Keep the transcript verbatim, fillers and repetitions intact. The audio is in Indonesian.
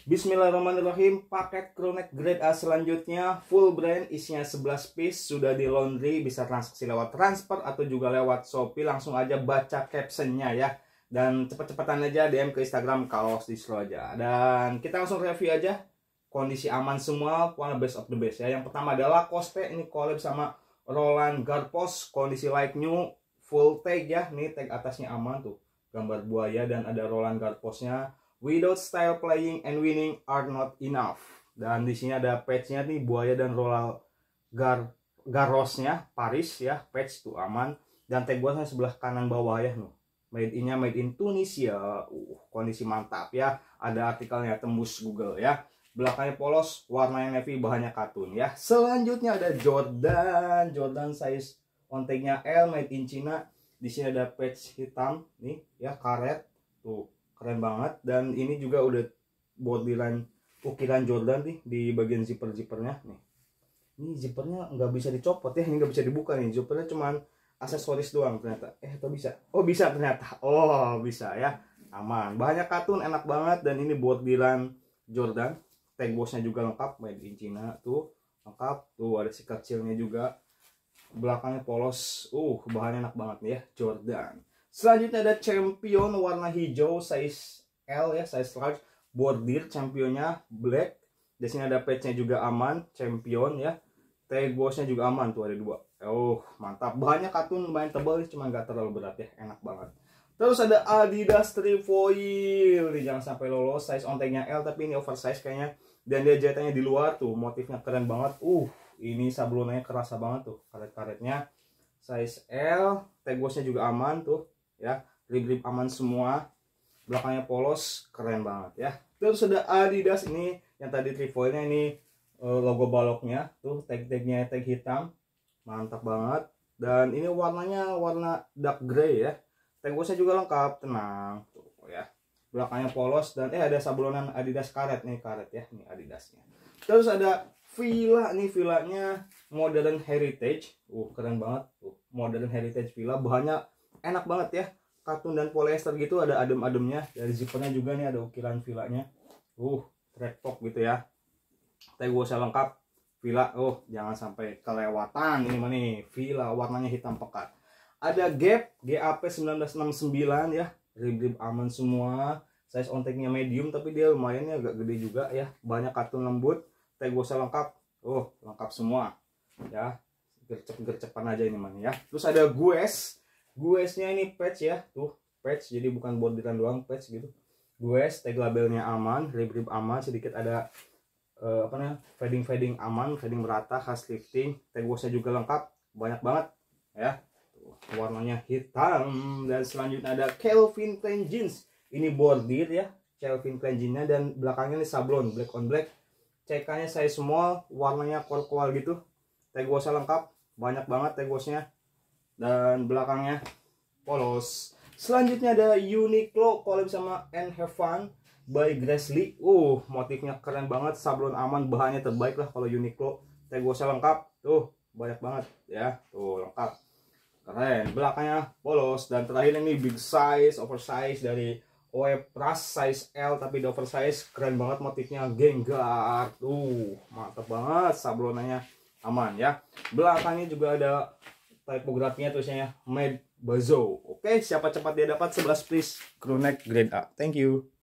Bismillahirrahmanirrahim. Paket crewneck grade A selanjutnya full brand, isinya sebelas piece, sudah di laundry, bisa transaksi lewat transfer atau juga lewat Shopee. Langsung aja baca captionnya ya, dan cepet-cepetan aja D M ke Instagram Kaos Distro aja. Dan kita langsung review aja. Kondisi aman semua, one best of the best ya. Yang pertama adalah Lacoste, ini collab sama Roland Garros, kondisi like new, full tag ya. Nih tag atasnya aman tuh, gambar buaya dan ada Roland Garrosnya. Without style, playing and winning are not enough. Dan di sini ada patchnya nih, buaya dan Roland Gar Garrosnya Paris ya, patch tuh aman. Dan tag buatnya sebelah kanan bawah ya, nuh. Made in-nya made in Tunisia. Uh, kondisi mantap ya. Ada artikelnya, tembus Google ya. Belakangnya polos, warnanya navy, bahannya katun ya. Selanjutnya ada Jordan, Jordan size on tag-nya L, made in China. Di sini ada patch hitam nih ya, karet tuh. Keren banget. Dan ini juga udah bordiran ukiran Jordan nih di bagian zipper-zippernya nih. Ini zippernya nggak bisa dicopot ya, ini nggak bisa dibuka nih. Zippernya cuman aksesoris doang ternyata. Eh atau bisa? Oh bisa ternyata. Oh bisa ya. Aman. Bahannya katun, enak banget. Dan ini bordiran Jordan. Tag bosnya juga lengkap, made in China tuh. Lengkap. Tuh ada si kecilnya juga. Belakangnya polos. Uh, bahannya enak banget nih ya, Jordan. Selanjutnya ada Champion warna hijau size L ya, size large. Bordir championnya black. Di sini ada patchnya juga aman, Champion ya. Tag bosnya juga aman tuh, ada dua. Oh mantap. Bahannya katun, lumayan tebal, cuma nggak terlalu berat ya, enak banget. Terus ada Adidas Trefoil. Jangan sampai lolos, size on tag-nya L tapi ini oversize kayaknya. Dan dia jahitannya di luar tuh, motifnya keren banget. Uh, ini sablonnya kerasa banget tuh, karet-karetnya. Size L, tag bosnya juga aman tuh ya, grip-grip aman semua. Belakangnya polos, keren banget ya. Terus ada Adidas ini yang tadi Trefoilnya, ini logo baloknya tuh, tag-tagnya tag hitam, mantap banget. Dan ini warnanya warna dark gray ya. Tag bosnya juga lengkap, tenang tuh ya. Belakangnya polos dan eh ada sablonan Adidas karet nih, karet ya, nih Adidasnya. Terus ada Fila nih, filanya modern heritage. Uh keren banget tuh, modern heritage Fila, bahannya enak banget ya, katun dan polyester gitu, ada adem-ademnya. Dari zippernya juga nih ada ukiran Filanya. Uh, trackpok gitu ya. Tag bosnya lengkap, Fila. Oh, jangan sampai kelewatan ini mah nih, Fila warnanya hitam pekat. Ada Gap G A P seribu sembilan ratus enam puluh sembilan ya. Grip-grip aman semua. Size on tag-nya medium tapi dia lumayan ya, agak gede juga ya. Banyak katun lembut. Tag bosnya lengkap. Oh, lengkap semua. Ya. Gercep-gercepan aja ini mah ya. Terus ada Guess. Guess-nya ini patch ya, tuh patch, jadi bukan bordiran doang, patch gitu. Guess, tag labelnya aman, grip-grip aman, sedikit ada uh, apa namanya, fading-fading aman, fading merata, khas lifting. Tag bosnya juga lengkap, banyak banget ya. Tuh, warnanya hitam. Dan selanjutnya ada Calvin Klein jeans. Ini bordir ya, Calvin Klein jeansnya, dan belakangnya ini sablon black on black. C K-nya size small, warnanya kol-kol gitu. Tag bosnya lengkap, banyak banget tag bosnya. Dan belakangnya polos. Selanjutnya ada Uniqlo collab sama And Have Fun by Grace Lee. Uh, motifnya keren banget, sablon aman, bahannya terbaik lah kalau Uniqlo. Tag bosnya lengkap, tuh banyak banget ya, tuh lengkap, keren. Belakangnya polos. Dan terakhir ini big size, oversize dari O E Plus size L tapi di oversize, keren banget motifnya, Gengar. Tuh mantap banget, sablonannya aman ya. Belakangnya juga ada tipografinya, tulisannya Made Bazo. Oke, siapa cepat dia dapat sebelas piece crewneck grade A. Thank you.